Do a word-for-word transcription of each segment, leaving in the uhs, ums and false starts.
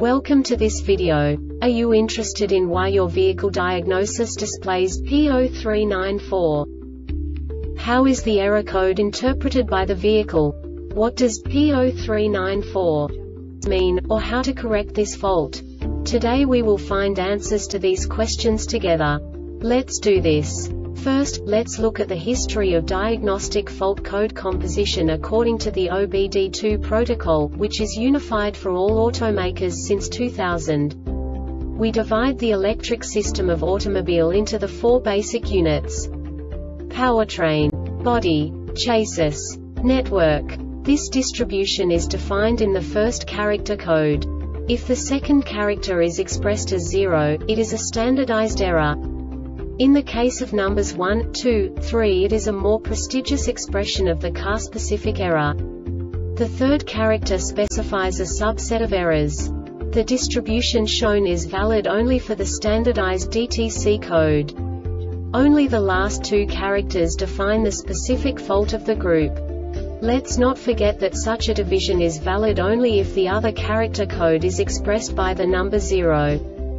Welcome to this video. Are you interested in why your vehicle diagnosis displays P zero three nine four? How is the error code interpreted by the vehicle? What does P zero three nine four mean, or how to correct this fault? Today we will find answers to these questions together. Let's do this. First, let's look at the history of diagnostic fault code composition according to the O B D two protocol, which is unified for all automakers since two thousand. We divide the electric system of automobile into the four basic units: powertrain, body, chassis, network. This distribution is defined in the first character code. If the second character is expressed as zero, it is a standardized error. In the case of numbers one, two, three, it is a more prestigious expression of the car-specific error. The third character specifies a subset of errors. The distribution shown is valid only for the standardized D T C code. Only the last two characters define the specific fault of the group. Let's not forget that such a division is valid only if the other character code is expressed by the number zero.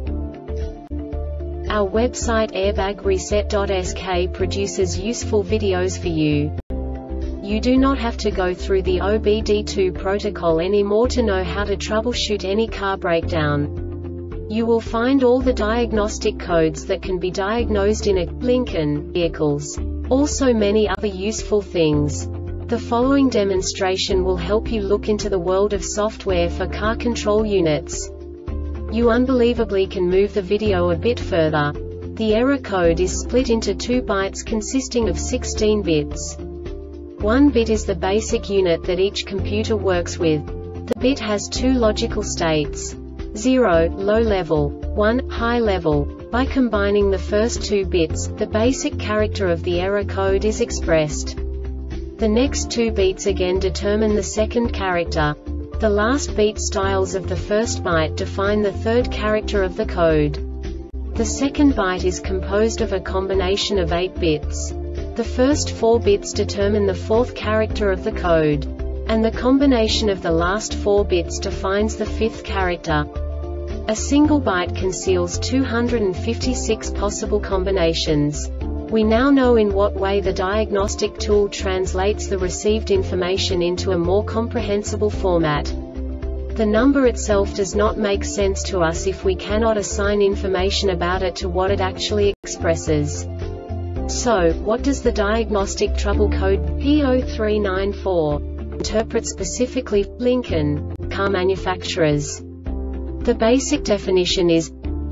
Our website airbag reset dot S K produces useful videos for you. You do not have to go through the O B D two protocol anymore to know how to troubleshoot any car breakdown. You will find all the diagnostic codes that can be diagnosed in a Lincoln vehicles. Also many other useful things. The following demonstration will help you look into the world of software for car control units. You unbelievably can move the video a bit further. The error code is split into two bytes consisting of sixteen bits. One bit is the basic unit that each computer works with. The bit has two logical states: zero, low level, one, high level. By combining the first two bits, the basic character of the error code is expressed. The next two bits again determine the second character. The last beat styles of the first byte define the third character of the code. The second byte is composed of a combination of eight bits. The first four bits determine the fourth character of the code. And the combination of the last four bits defines the fifth character. A single byte conceals two hundred fifty-six possible combinations. We now know in what way the diagnostic tool translates the received information into a more comprehensible format. The number itself does not make sense to us if we cannot assign information about it to what it actually expresses. So, what does the diagnostic trouble code P zero three nine four interpret specifically for Lincoln car manufacturers? The basic definition is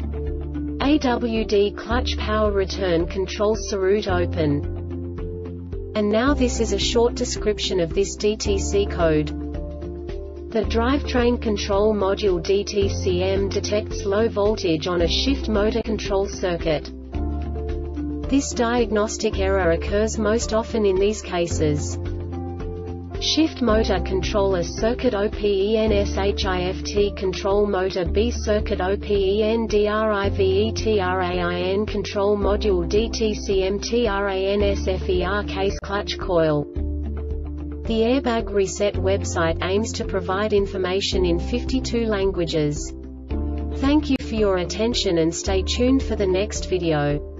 A W D clutch power return control route open. And now this is a short description of this D T C code. The drivetrain control module D T C M detects low voltage on a shift motor control circuit. This diagnostic error occurs most often in these cases: shift motor controller circuit O P E N S H I F T control motor B circuit O P E N D R I V E T R A I N control module D T C M T R A N S F E R case clutch coil. The Airbag Reset website aims to provide information in fifty-two languages. Thank you for your attention and stay tuned for the next video.